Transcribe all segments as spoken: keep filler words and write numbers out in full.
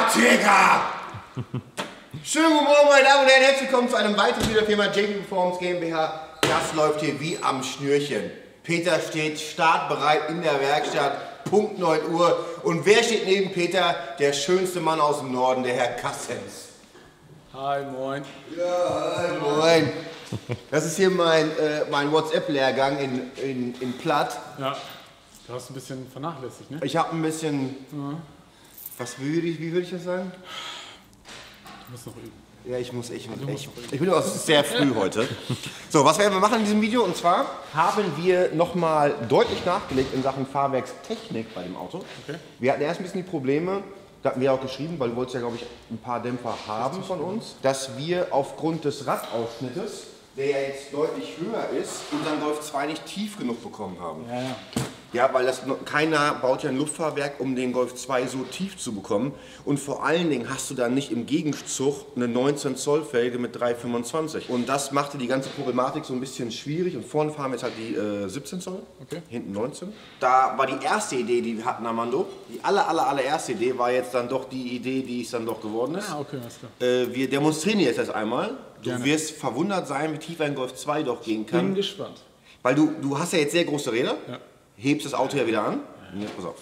Digga! Schönen guten Morgen, meine Damen und Herren, herzlich willkommen zu einem weiteren Video der Firma J P Performance GmbH. Das läuft hier wie am Schnürchen. Peter steht startbereit in der Werkstatt, Punkt neun Uhr. Und wer steht neben Peter? Der schönste Mann aus dem Norden, der Herr Kassens. Hi, moin. Ja, hi, moin. Das ist hier mein, äh, mein WhatsApp-Lehrgang in, in, in Platt. Ja, du hast ein bisschen vernachlässigt, ne? Ich habe ein bisschen, Ja. was würde ich, wie würde ich das sagen? Du musst noch üben. Ja, ich muss, ich muss, ich, ich bin aber sehr früh heute. So, was werden wir machen in diesem Video? Und zwar haben wir nochmal deutlich nachgelegt in Sachen Fahrwerkstechnik bei dem Auto. Okay. Wir hatten erst ein bisschen die Probleme, da hatten wir auch geschrieben, weil du wolltest ja, glaube ich, ein paar Dämpfer haben von uns, dass wir aufgrund des Radausschnittes, der ja jetzt deutlich höher ist, unseren Golf zwei nicht tief genug bekommen haben. Ja, ja. Ja, weil das, keiner baut ja ein Luftfahrwerk, um den Golf zwei so tief zu bekommen. Und vor allen Dingen hast du dann nicht im Gegenzug eine neunzehn Zoll Felge mit drei Komma fünfundzwanzig. Und das machte die ganze Problematik so ein bisschen schwierig. Und vorne fahren wir jetzt halt die äh, siebzehn Zoll, Okay. hinten neunzehn. Da war die erste Idee, die wir hatten, Armando. Die aller, aller, allererste Idee war jetzt dann doch die Idee, die es dann doch geworden ist. Ah, okay, alles klar. Äh, wir demonstrieren jetzt erst einmal. Du Gerne. wirst verwundert sein, wie tief ein Golf zwei doch gehen kann. Bin gespannt. Weil du, du hast ja jetzt sehr große Räder. Ja. Hebst das Auto ja wieder an. Und jetzt pass auf.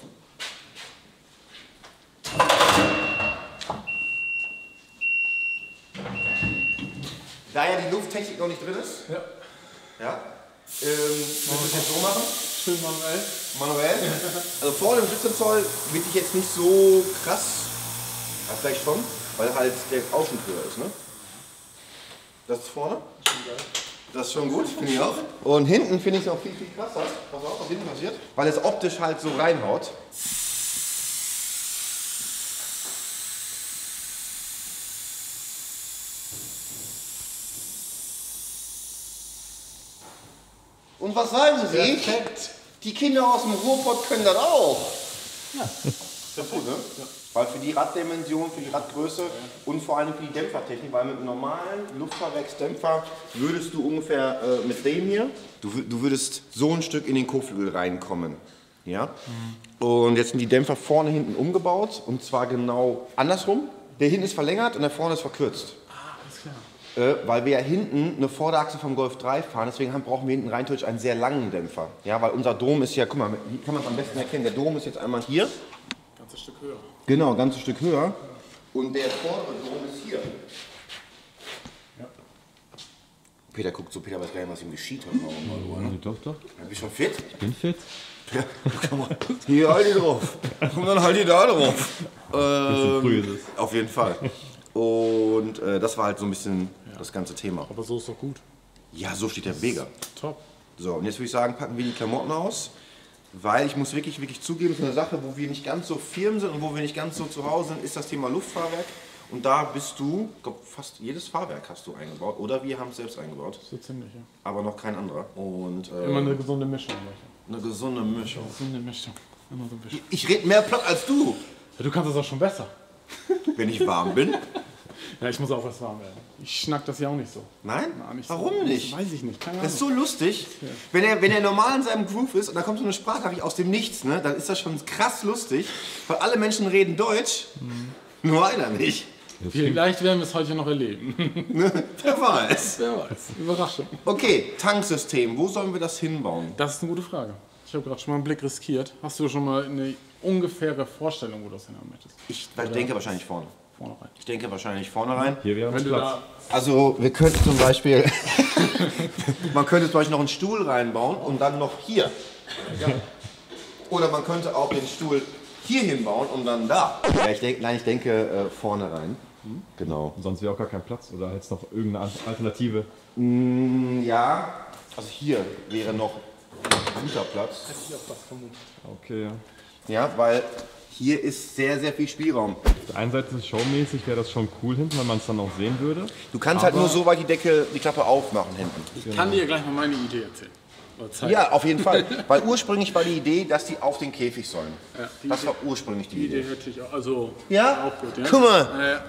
Da ja die Lufttechnik noch nicht drin ist, Ja. ja, ähm, willst du es jetzt so machen? Schön manuell. Manuell. Also vorne im siebzehn Zoll wird dich jetzt nicht so krass, ja, vielleicht schon, weil halt der Ausschnitt höher ist, ne? Das ist vorne. Das ist schon gut, finde ich auch. Und hinten finde ich es noch viel, viel krasser. Pass auf, was hinten passiert. Weil es optisch halt so reinhaut. Und was sagen Sie? Perfekt. Die Kinder aus dem Ruhrpott können das auch. Ja. Das ist gut, ne? Ja. Weil für die Raddimension, für die Radgröße ja. Und vor allem für die Dämpfertechnik, weil mit einem normalen Luftfahrwerksdämpfer würdest du ungefähr äh, mit dem hier, du, du würdest so ein Stück in den Kotflügel reinkommen. Ja? Mhm. Und jetzt sind die Dämpfer vorne hinten umgebaut und zwar genau andersrum. Der hinten ist verlängert und der vorne ist verkürzt. Ah, alles klar. Äh, weil wir ja hinten eine Vorderachse vom Golf drei fahren, deswegen haben, brauchen wir hinten rein theoretisch einen sehr langen Dämpfer. Ja, weil unser Dom ist ja, guck mal, wie kann man es am besten erkennen? Der Dom ist jetzt einmal hier. Ganzes Stück höher. Genau, ein ganzes Stück höher. Und der vordere Dom ist hier. Ja. Peter guckt so, Peter weiß gar nicht, was ihm geschieht heute Morgen. Ja, doch, doch. Bist du schon fit? Ich bin fit. Ja, guck mal. Hier, halt die drauf. Und dann halt die da drauf. Ähm, früh ist es. Auf jeden Fall. Und äh, das war halt so ein bisschen ja. Das ganze Thema. Aber so ist doch gut. Ja, so steht der mega. Top. So, und jetzt würde ich sagen, packen wir die Klamotten aus. Weil ich muss wirklich, wirklich zugeben, es ist eine Sache, wo wir nicht ganz so firm sind und wo wir nicht ganz so zu Hause sind, ist das Thema Luftfahrwerk. Und da bist du, ich glaube, fast jedes Fahrwerk hast du eingebaut. Oder wir haben es selbst eingebaut. So ziemlich, ja. Aber noch kein anderer. Und, äh, Immer eine gesunde Mischung. eine gesunde Mischung. Eine gesunde Mischung. Immer so ein bisschen. Ich, ich rede mehr platt als du, Ja, du kannst das auch schon besser. wenn ich warm bin. Ja, ich muss auch was warm werden. Ich schnack das ja auch nicht so. Nein? Na, nicht Warum so. nicht? Das weiß ich nicht. Keine Das ist Ahnung. so lustig. Wenn er, wenn er normal in seinem Groove ist und da kommt so eine Sprachnachricht aus dem Nichts, ne, dann ist das schon krass lustig. Weil alle Menschen reden Deutsch, mhm. Nur einer nicht. Vielleicht werden wir es heute noch erleben. Wer weiß. Wer weiß. Überraschung. Okay, Tanksystem. Wo sollen wir das hinbauen? Das ist eine gute Frage. Ich habe gerade schon mal einen Blick riskiert. Hast du schon mal eine ungefähre Vorstellung, wo du das hinhaben möchtest? Ich Oder denke wahrscheinlich vorne. Vorne rein. Ich denke wahrscheinlich vorne rein. Hier wäre Wenn du Platz. da Also wir könnten zum Beispiel, man könnte zum Beispiel noch einen Stuhl reinbauen und dann noch hier. Ja. Oder man könnte auch den Stuhl hier hinbauen und dann da. Ja, ich denk, nein, ich denke äh, vorne rein. Mhm. Genau. Und sonst wäre auch gar kein Platz oder jetzt noch irgendeine Alternative. Mm, ja, also hier wäre noch ein guter Platz. hätte ich auch das vermutet. Okay, ja. Ja, weil hier ist sehr, sehr viel Spielraum. Auf der einen Seite showmäßig wäre das schon cool hinten, weil man es dann auch sehen würde. Du kannst halt Aber- nur so weit die Decke, die Klappe aufmachen hinten. Ich kann dir gleich mal meine Idee erzählen. Oder zeigen. Ja, auf jeden Fall. Weil ursprünglich war die Idee, dass die auf den Käfig sollen. Ja, die Das Idee- war ursprünglich die Die Idee Idee. hätte ich auch. Also, Ja? auch gut, ja? Guck mal. Ja, ja.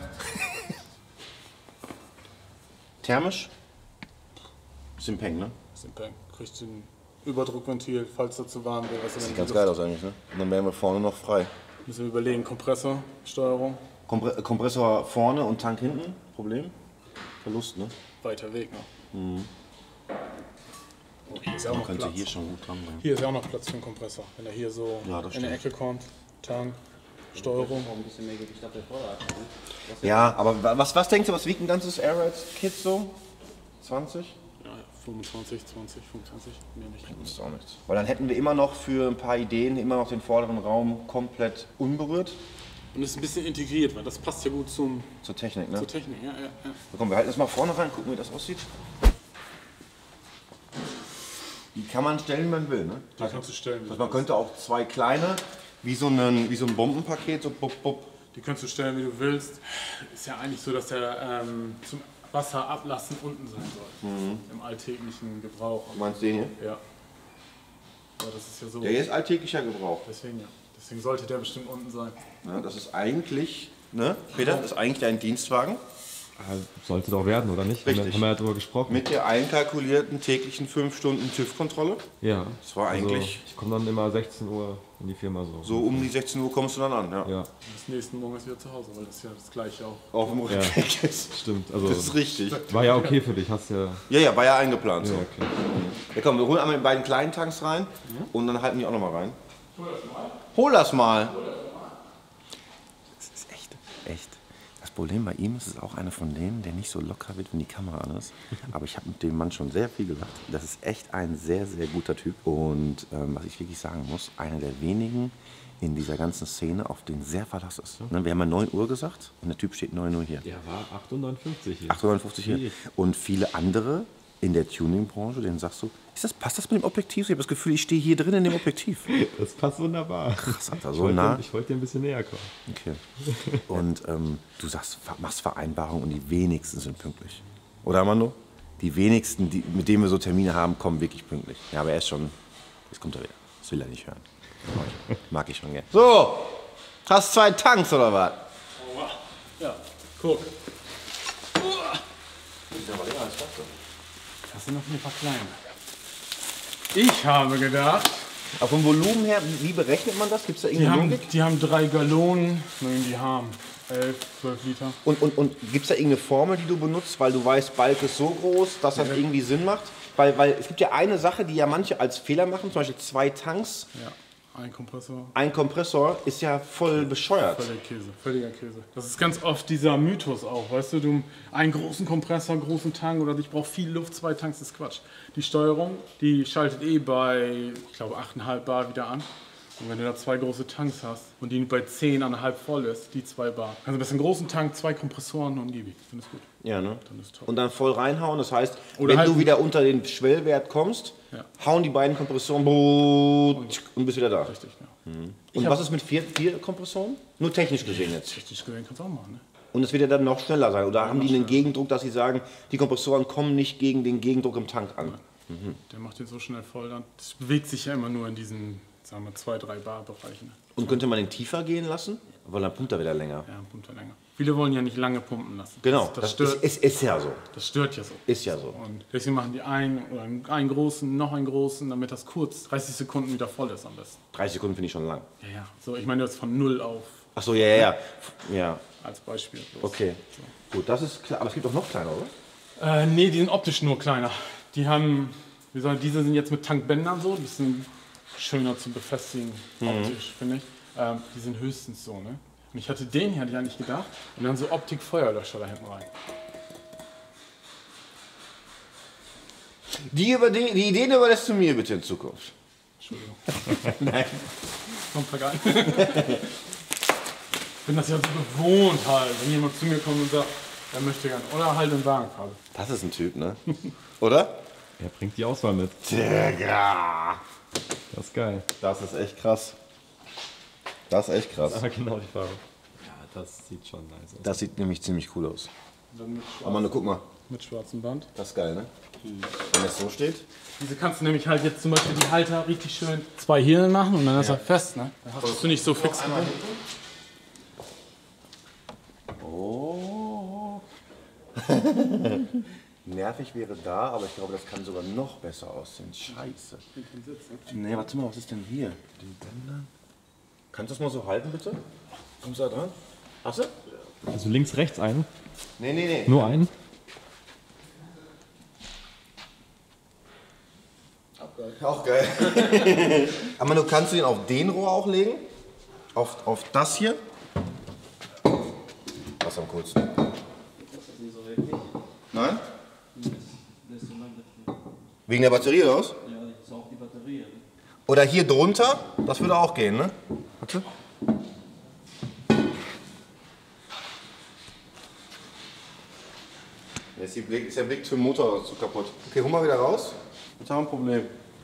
Thermisch? Bisschen Peng, ne? Bisschen Peng. Kriegst du ein Überdruckventil, falls das zu warm wäre. Was Sieht ganz geil aus eigentlich, ne? Und dann wären wir vorne noch frei. Müssen wir überlegen, Kompressor, Steuerung. Kompre Kompressor vorne und Tank hinten. Problem? Verlust, ne? Weiter Weg noch. Mhm. Oh, hier ist ja auch Man noch könnte Platz. hier schon gut dran bringen. Hier ist ja auch noch Platz für den Kompressor. Wenn er hier so Ja, das in der stimmt. Ecke kommt. Tank, Steuerung. Ein bisschen mehr Gewicht auf der Vorderachse. Ne? Ja, aber wa- was, was denkst du, was wiegt ein ganzes Airride-Kit so? zwanzig? Ja, fünfundzwanzig, zwanzig, fünfundzwanzig, mehr nicht. Das ist auch nichts. Weil dann hätten wir immer noch für ein paar Ideen immer noch den vorderen Raum komplett unberührt. Und es ist ein bisschen integriert, weil das passt ja gut zum, Zur Technik, ne? zur Technik. Ja, ja, ja. So, komm, wir halten das mal vorne rein, gucken, wie das aussieht. Die kann man stellen, wie man will, ne? Die kannst du stellen. Also man könnte auch zwei kleine, wie so, einen, wie so ein Bombenpaket, so bup, bup. Die kannst du stellen, wie du willst. Ist ja eigentlich so, dass der ähm, zum Wasser ablassen unten sein soll. Mhm. Im alltäglichen Gebrauch. Du meinst den hier? Ja. Aber das ist ja so. Der hier ist alltäglicher Gebrauch. Deswegen ja. Deswegen sollte der bestimmt unten sein. Ja, das ist eigentlich, ne, Peter, das ist eigentlich dein Dienstwagen. Sollte doch werden, oder nicht? Haben wir, Richtig. haben wir ja drüber gesprochen. Mit der einkalkulierten täglichen fünf Stunden TÜV-Kontrolle. Ja. Das war eigentlich- Also, ich komme dann immer sechzehn Uhr in die Firma so. So um die sechzehn Uhr kommst du dann an, ja. Ja, Und das nächsten Morgen ist wieder zu Hause, weil das ist ja das gleiche auch. Auf dem Rückweg ist. stimmt. Also, Das ist richtig. war ja okay für dich, hast ja. Ja, ja, war ja eingeplant. So. Ja, okay. Ja, komm, wir holen einmal die beiden kleinen Tanks rein und dann halten die auch noch mal rein. Hol das mal. Das ist echt, echt. Das Problem bei ihm ist, es ist auch einer von denen, der nicht so locker wird, wenn die Kamera an ist. Aber ich habe mit dem Mann schon sehr viel gesagt. Das ist echt ein sehr, sehr guter Typ. Und ähm, was ich wirklich sagen muss, einer der wenigen in dieser ganzen Szene, auf den sehr Verlass ist. Ne, wir haben ja neun Uhr gesagt und der Typ steht neun Uhr hier. Der war achtundneunzig hier. achthundertfünfzig hier. Und viele andere in der Tuning-Branche, denen sagst du, ist das, passt das mit dem Objektiv? Ich habe das Gefühl, ich stehe hier drin in dem Objektiv. Das passt wunderbar. Krass, Alter, Ich so wollte, nah. ich wollte dir ein bisschen näher kommen. Okay. Und ähm, du sagst, machst Vereinbarungen und die wenigsten sind pünktlich. Oder, Armando? Die wenigsten, die, mit denen wir so Termine haben, kommen wirklich pünktlich. Ja, aber er ist schon, jetzt kommt er wieder. Das will er nicht hören. Mag ich schon gerne. So, hast zwei Tanks oder was? Ja, guck. Das sind noch ein paar kleine. Ich habe gedacht, Aber vom Volumen her, wie berechnet man das? Gibt es da die irgendeine haben, Logik? die haben drei Gallonen, nein, die haben elf, zwölf Liter. Und, und, und gibt es da irgendeine Formel, die du benutzt, weil du weißt, Balk ist so groß, dass das irgendwie Sinn macht? Weil, weil es gibt ja eine Sache, die ja manche als Fehler machen, zum Beispiel zwei Tanks, Ja, ein Kompressor. ein Kompressor, ist ja voll bescheuert. Völliger Käse, völliger Käse. Das ist ganz oft dieser Mythos auch, weißt du, du einen großen Kompressor, einen großen Tank oder ich brauche viel Luft, zwei Tanks, ist Quatsch. Die Steuerung, die schaltet eh bei, ich glaube, acht Komma fünf Bar wieder an. Und wenn du da zwei große Tanks hast und die bei zehn Komma fünf voll ist, die zwei Bar. Also das ist ein großen Tank, zwei Kompressoren und gib ich. Finde es gut. Ja, ne? Dann ist top. Und dann voll reinhauen, das heißt, Oder wenn halt- du wieder unter den Schwellwert kommst, Ja. hauen die beiden Kompressoren boot, und bist wieder da. Richtig, ja. Und was ist mit vier, vier Kompressoren? Nur technisch gesehen jetzt. Technisch gesehen kannst du auch machen, ne? Und es wird ja dann noch schneller sein. Oder haben die einen Gegendruck, dass sie sagen, die Kompressoren kommen nicht gegen den Gegendruck im Tank an? Der macht den so schnell voll dann. Das bewegt sich ja immer nur in diesen, sagen wir, zwei, drei Bar Bereichen. Und könnte man den tiefer gehen lassen? Weil dann pumpt er wieder länger. Ja, pumpt er länger. Viele wollen ja nicht lange pumpen lassen. Genau, Das, das, das, stört, ist, ist, ist ja so. das stört ja so. Ist ja so. Und deswegen machen die einen oder einen großen, noch einen großen, damit das kurz dreißig Sekunden wieder voll ist am besten. dreißig Sekunden finde ich schon lang. Ja, ja. So, ich meine jetzt von null auf Ach so, ja, ja, ja. Ja, als Beispiel. bloß. okay. Gut, das ist klar. Aber es gibt auch noch kleiner, oder? Äh, nee, die sind optisch nur kleiner. Die haben, wie soll diese sind jetzt mit Tankbändern so, ein bisschen schöner zu befestigen, optisch, finde ich. Ähm, die sind höchstens so, ne? Und ich hatte den hier, hatte ich eigentlich gedacht, und dann so Optik-Feuerlöscher da hinten rein. Die, über die, die Ideen überlässt du mir bitte in Zukunft. Entschuldigung. Nein. Kommt vergeil. Ich bin das ja so gewohnt halt, wenn jemand zu mir kommt und sagt, er möchte gerne, oder halt einen Wagenfarbe. Das ist ein Typ, ne? Oder? Er bringt die Auswahl mit. Digga. Das ist geil. Das ist echt krass. Das ist echt krass. Ah, genau die Farbe. Ja, das sieht schon nice aus. Das sieht nämlich ziemlich cool aus. Dann mit, Aber Mann, guck mal. mit schwarzem Band. Das ist geil, ne? Wenn das so steht. Diese kannst du nämlich halt jetzt zum Beispiel die Halter richtig schön zwei hier machen und dann ist er fest, ne? Dann hast du nicht so fix gemacht. Oh. Nervig wäre da, aber ich glaube, das kann sogar noch besser aussehen. Scheiße. Nee, warte mal, was ist denn hier? Die Bänder? Kannst du das mal so halten, bitte? Kommst du da dran? Hast du? Also links, rechts einen? Nee, nee, nee. Nur einen? Auch geil. Aber du kannst den auf den Rohr auch legen. Auf, auf das hier. Was am coolsten? Das ist nicht so wirklich. Nein? Das ist so lang dafür. Wegen der Batterie oder was? Ja, das ist auch die Batterie. Oder hier drunter. Das würde auch gehen, ne? Warte. Jetzt ist, Blick, ist der Blick zum Motor zu kaputt. Okay, hol mal wieder raus. Jetzt haben wir ein Problem.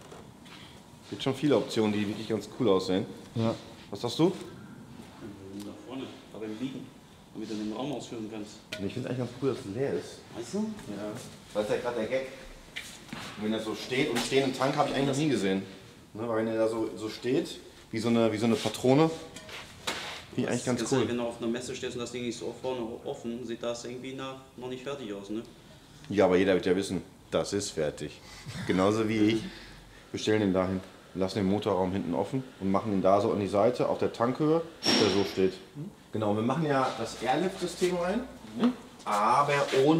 Es gibt schon viele Optionen, die wirklich ganz cool aussehen. Ja. Was sagst du? Da vorne, aber im Liegen. Damit du den Raum ausführen kannst. Ich finde es eigentlich ganz cool, dass es leer ist. Weißt du? Ja. Das ist ja gerade der Gag. Und wenn er so steht und stehenden Tank habe ich eigentlich noch nie gesehen. Ne, weil wenn er da so, so steht, wie so eine, wie so eine Patrone, finde ich eigentlich ganz cool. Wenn du auf einer Messe stehst und das Ding ist so vorne offen, sieht das irgendwie nach, noch nicht fertig aus, ne? Ja, aber jeder wird ja wissen, das ist fertig. Genauso wie ich. Wir stellen den dahin, lassen den Motorraum hinten offen und machen den da so an die Seite, auf der Tankhöhe, dass der so steht. Genau, wir machen ja das Airlift-System rein, aber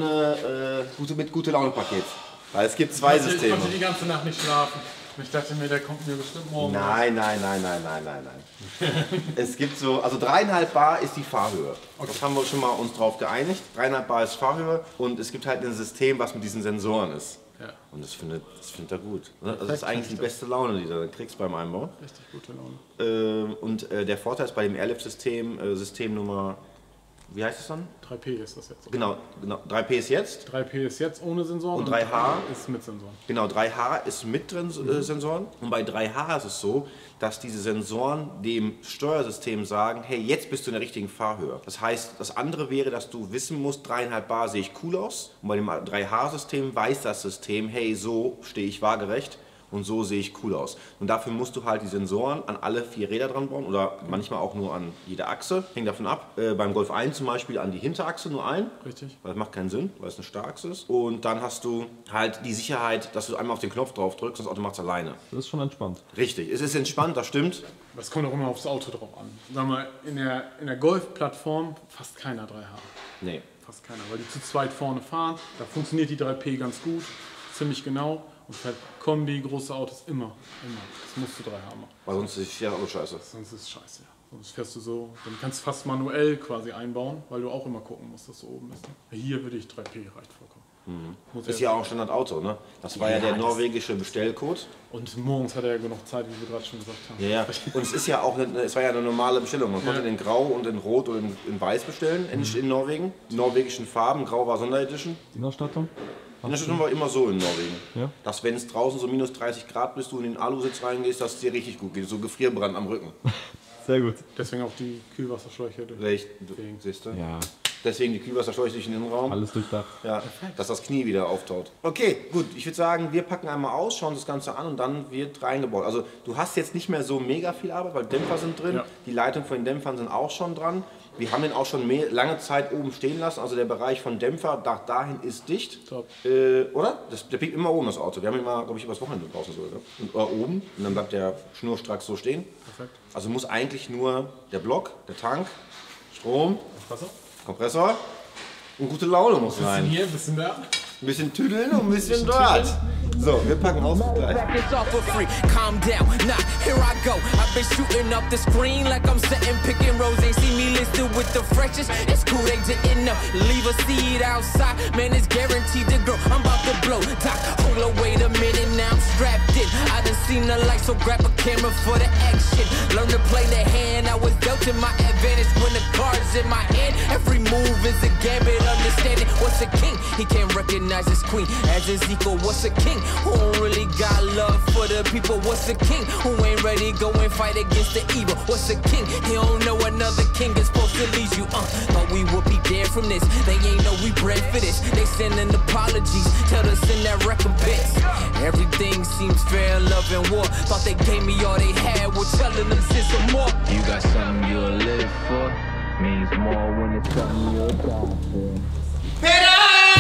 ohne äh, gute, mit gute Laune-Paket. Weil es gibt zwei Ich Systeme. konnte die ganze Nacht nicht schlafen. Ich dachte mir, der kommt mir bestimmt morgen. Nein, nein, nein, nein, nein, nein, nein. Es gibt so, also dreieinhalb Bar ist die Fahrhöhe. Das haben wir schon mal uns drauf geeinigt. Dreieinhalb Bar ist Fahrhöhe und es gibt halt ein System, was mit diesen Sensoren ist. Ja. Und das findet, das findet er gut. Also das ist eigentlich die beste Laune, die du kriegst beim Einbau. Richtig gute Laune. Ähm, und äh, der Vorteil ist bei dem Airlift-System, äh, System Nummer, wie heißt es dann? drei P ist das jetzt. Genau, genau, drei P ist jetzt. drei P ist jetzt ohne Sensoren Und drei H ist mit Sensoren. Genau, drei H ist mit drin, äh, Sensoren. Und bei drei H ist es so, dass diese Sensoren dem Steuersystem sagen, hey, jetzt bist du in der richtigen Fahrhöhe. Das heißt, das andere wäre, dass du wissen musst, dreieinhalb Bar sehe ich cool aus. Und bei dem drei H-System weiß das System, hey, so stehe ich waagerecht. Und so sehe ich cool aus. Und dafür musst du halt die Sensoren an alle vier Räder dran bauen oder manchmal auch nur an jede Achse. Hängt davon ab. Äh, beim Golf eins zum Beispiel an die Hinterachse nur ein. Richtig. Weil das macht keinen Sinn, weil es eine Starrachse ist. Und dann hast du halt die Sicherheit, dass du einmal auf den Knopf drauf drückst und das Auto macht es alleine. Das ist schon entspannt. Richtig, es ist entspannt, das stimmt. Das kommt auch immer aufs Auto drauf an. Sagen wir, in der, in der Golf-Plattform fast keiner drei H. Nee. Fast keiner, weil die zu zweit vorne fahren. Da funktioniert die drei P ganz gut, ziemlich genau. Und fährt Kombi, große Autos immer, immer. Das musst du drei H machen. Weil sonst ist es ja auch scheiße. Sonst ist es scheiße, ja. Sonst fährst du so, dann kannst du fast manuell quasi einbauen, weil du auch immer gucken musst, dass du oben bist. Hier würde ich drei P reicht vollkommen. Mhm. Ist ja auch ein Standardauto, ne? Das war ja, Ja, der das- norwegische Bestellcode. Und morgens hat er ja genug Zeit, wie wir gerade schon gesagt haben. Ja, ja. Und es ist ja auch, eine, es war ja eine normale Bestellung. Man konnte Ja. in Grau und in Rot und in, in Weiß bestellen in, in Norwegen. Die norwegischen Farben, Grau war Sonderedition. Innenausstattung? Und das war immer so in Norwegen. Ja. Dass wenn es draußen so minus dreißig Grad bist, du in den Alusitz reingehst, dass es dir richtig gut geht. So Gefrierbrand am Rücken. Sehr gut. Deswegen auch die Kühlwasserschläuche. durch- Recht, siehst du? Ja, Deswegen die Kühlwasserschläuche durch den Innenraum. alles durchdacht. Ja, dass das Knie wieder auftaut. Okay, gut. Ich würde sagen, wir packen einmal aus, schauen das Ganze an und dann wird reingebaut. Also du hast jetzt nicht mehr so mega viel Arbeit, weil Dämpfer sind drin. Ja. Die Leitungen von den Dämpfern sind auch schon dran. Wir haben den auch schon mehr, lange Zeit oben stehen lassen. Also der Bereich von Dämpfer da, dahin ist dicht. Top. Äh, oder? Das, der piekt immer oben das Auto. Wir haben ihn mal, glaube ich, übers Wochenende draußen so. Ne? Und, oder oben. Und dann bleibt der schnurstracks so stehen. Perfekt. Also muss eigentlich nur der Block, der Tank, Strom, Wasser? Kompressor und gute Laune muss Bisschen rein. hier, bisschen da. Ein bisschen tüdeln und ein bisschen dort. So, wir packen aus und gleich. It's all for free. Calm down. Nah, here I go. I've been shooting up the screen like I'm setting picking rows. They see me listed with the freshest. It's cool, they didn't know. Leave a seed outside. Man, it's guaranteed to grow. I'm about to blow. Doc, hold on, wait a minute. Now I'm strapped in. I done seen the light, so grab a camera for the action. Learn to play the hand. I was dealt in my advantage when the cards in my hand. Every move is a gambit. Understanding what's a king? He can't recognize his queen. As Ezekiel, what's a king? Who don't really got love for the people? What's a king? Who ain't ready go and fight against the evil? What's a king? He don't know another king is supposed to lead you. Uh, thought we would be dead from this. They ain't know we bred for this. They sending apologies. Tell us in that recompense. Everything seems fair, love and war. Thought they gave me all they had. We're telling them send some more. You got something you'll live for. Means more when it's something you'll die for. Peter!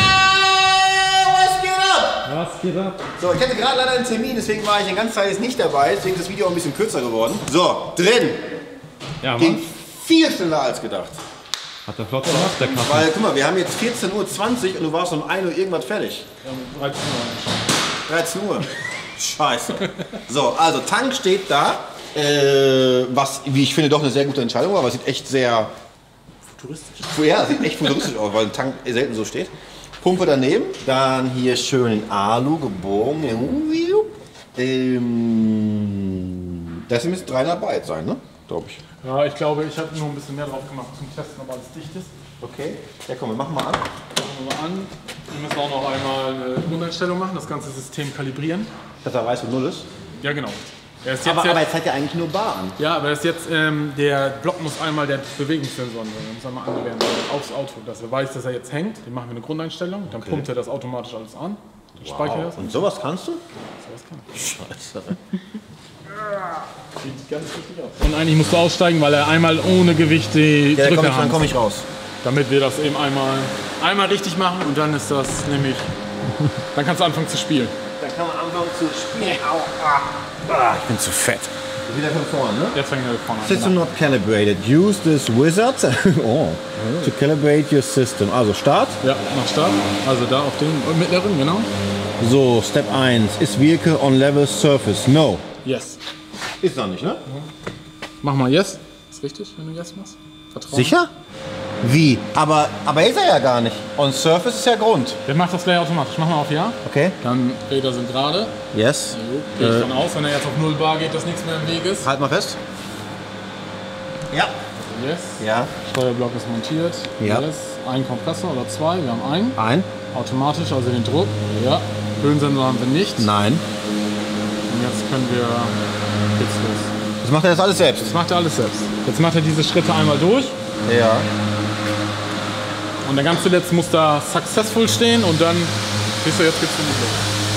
Was geht ab? Was geht ab? So, ich hatte gerade leider einen Termin, deswegen war ich den ganzen Zeit jetzt nicht dabei. Deswegen ist das Video auch ein bisschen kürzer geworden. So, drin. Ja, Ging Mann. viel schneller als gedacht. Hat der flott gemacht, der Kaffee. Weil, guck mal, wir haben jetzt vierzehn Uhr zwanzig und du warst um ein Uhr irgendwas fertig. dreizehn Uhr. dreizehn Uhr. Scheiße. So, also Tank steht da. Äh, was, wie ich finde, doch eine sehr gute Entscheidung war, aber es sieht echt sehr... Futuristisch? Ja, sieht echt futuristisch aus, weil ein Tank selten so steht. Pumpe daneben. Dann hier schön in Alu gebogen. Ähm, das müssen dreihundert Byte sein, ne? Glaube ich. Ja, ich glaube, ich habe nur ein bisschen mehr drauf gemacht zum Testen, ob alles dicht ist. Okay. Ja, komm, wir machen mal an. Machen wir mal an. Wir müssen auch noch einmal eine Grundeinstellung machen, das ganze System kalibrieren. Dass er weiß, wo null ist. Ja, genau. Er ist jetzt Aber, jetzt, aber jetzt hat er eigentlich nur Bar an. ja, aber er ist jetzt, ähm, der Block muss einmal der Bewegungssensoren, der muss einmal angewählt werden aufs Auto, dass er weiß, dass er jetzt hängt. Den machen wir eine Grundeinstellung, dann pumpt er das automatisch alles an. Dann speichert er das. Und sowas kannst du? Sowas kann er. Scheiße. Sieht ganz richtig aus. Und eigentlich musst du aussteigen, weil er einmal ohne Gewicht die Ja, dann Drücke komme ich, dann hat. komm ich raus. Damit wir das eben einmal, einmal richtig machen und dann ist das nämlich, dann kannst du anfangen zu spielen. Dann kann man anfangen zu spielen. Au, ah. Ah, ich bin zu fett. Wieder von vorne, ne? Jetzt fängt er vorne an. System not calibrated. Use this wizard oh, to calibrate your system. Also Start. Ja, nach Start. Also da auf den mittleren, genau. So, Step eins. Is vehicle on level surface? No. Yes. Ist noch nicht, ne? Mach mal Yes. Ist richtig, wenn du Yes machst? Vertrauen. Sicher? Wie? Aber, aber ist er ja gar nicht. On surface ist ja Grund. Der macht das gleich automatisch. Mach mal auf Ja. Okay. Dann Räder sind gerade. Yes. Gehe ich von aus, wenn er jetzt auf null Bar geht, dass nichts mehr im Weg ist. Halt mal fest. Ja. Yes. Ja. Steuerblock ist montiert. Ja. Yes. Ein Kompressor oder zwei. Wir haben einen. Ein. Automatisch, also den Druck. Ja. Höhensensor haben wir nicht. Nein. Und jetzt können wir. Geht's los. Das macht er jetzt alles selbst. Das macht er alles selbst. Jetzt macht er diese Schritte einmal durch. Ja. Und der ganze Letzt muss da successful stehen und dann. Siehst du, jetzt geht's für mich los.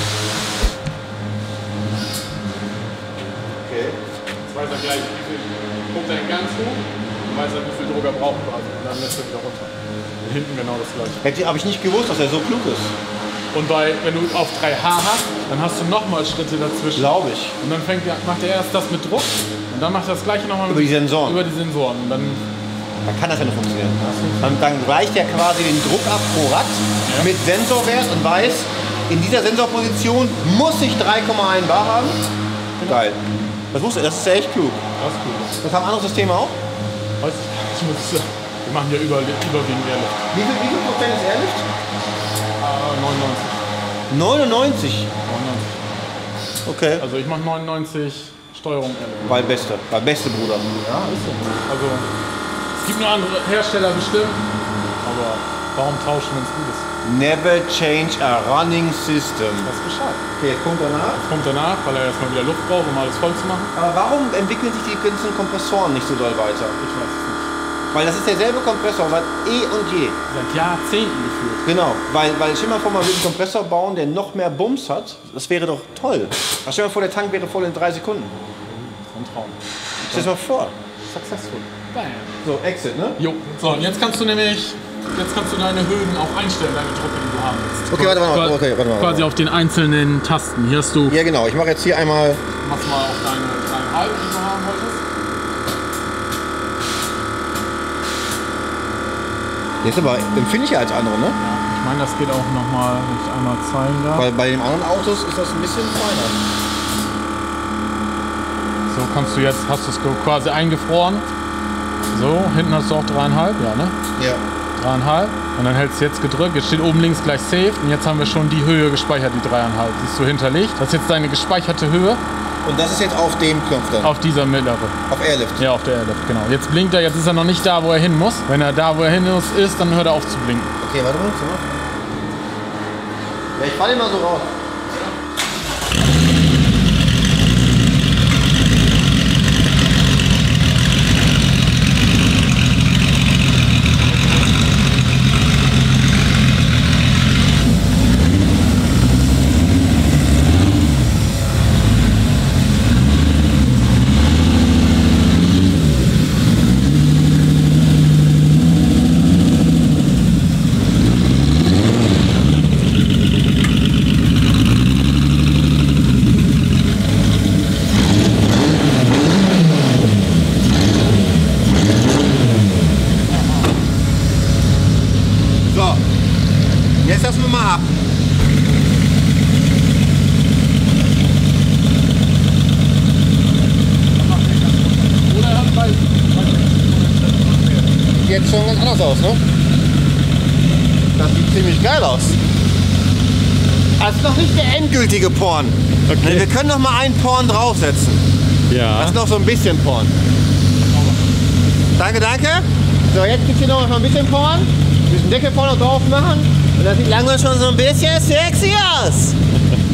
Okay. Jetzt weiß er gleich, wie viel pumpt er ganz hoch und weiß er, wie viel Druck er braucht quasi. Und dann lässt er wieder runter. Und hinten genau das gleiche. Hätte habe ich nicht gewusst, dass er so klug ist. Und bei, wenn du auf drei H hast, dann hast du nochmal Schritte dazwischen. Glaube ich. Und dann fängt er, macht er erst das mit Druck und dann macht er das gleiche nochmal Über die Sensoren. Über die Sensoren. Und dann Dann kann das ja nicht funktionieren. Dann, dann gleicht er quasi den Druck ab pro Rad Ja. mit Sensorwert und weiß, in dieser Sensorposition muss ich drei Komma eins Bar haben. Geil. Das wusste er, das ist ja echt klug. das ist gut. Das haben andere Systeme auch. Weiß ich gar nicht, muss ich sagen. Wir machen ja über, überwiegend Airlift. Wie viel, wie viel Prozent ist Airlift? Äh, neunundneunzig. neunundneunzig. neunundneunzig. Okay. Also ich mache neunundneunzig Steuerung Airlift. Weil Beste. Weil Beste, Bruder. Ja, ist so. Also es gibt nur andere Hersteller bestimmt, aber warum tauschen, wenn es gut ist? Never change a running system. Das ist Bescheid. Okay, jetzt kommt danach. Das kommt danach, weil er erstmal wieder Luft braucht, um alles voll zu machen. Aber warum entwickeln sich die ganzen Kompressoren nicht so doll weiter? Ich weiß es nicht. Weil das ist derselbe Kompressor seit eh und je. Seit Jahrzehnten gefühlt. Genau, weil, weil stell dir mal vor, man will einen Kompressor bauen, der noch mehr Bums hat. Das wäre doch toll. Stell dir mal vor, der Tank wäre voll in drei Sekunden. So ein Traum. Stell dir mal vor. Successful. Bam. So, Exit, ne? Jo. So, und jetzt kannst du nämlich, jetzt kannst du deine Höhen auch einstellen, deine Drucke, die du haben willst. Okay, warte mal, Qua- okay, warte mal. Quasi auf den einzelnen Tasten. Hier hast du, Ja, genau. Ich mache jetzt hier einmal. machst mal auf deine dreieinhalb, die du haben wolltest. Der ist aber empfindlicher als andere, ne? Ich meine, das geht auch nochmal, wenn ich einmal zeigen darf. Weil bei den anderen Autos ist das ein bisschen feiner. So kannst du jetzt, hast du es quasi eingefroren. So, hinten hast du auch dreieinhalb, ja, ne? Ja. Dreieinhalb. Und dann hältst du jetzt gedrückt. Jetzt steht oben links gleich Save. Und jetzt haben wir schon die Höhe gespeichert, die dreieinhalb. Siehst du hinterlegt. Das ist jetzt deine gespeicherte Höhe Und das ist jetzt auf dem Knopf dann. auf dieser mittlere. Auf Airlift. Ja, auf der Airlift, genau. Jetzt blinkt er, jetzt ist er noch nicht da, wo er hin muss. Wenn er da, wo er hin muss, ist, dann hört er auf zu blinken. Okay, warte mal. So. Ja, ich fahr den mal so raus. jetzt schon ganz anders aus, ne? Das sieht ziemlich geil aus. Das ist noch nicht der endgültige Porn. Okay. Wir können noch mal einen Porn draufsetzen. Ja. Das ist noch so ein bisschen Porn. Danke, danke. So, jetzt gibt es hier noch mal ein bisschen Porn. Wir müssen den Deckel vorne drauf machen. Und das sieht langsam schon so ein bisschen sexy aus.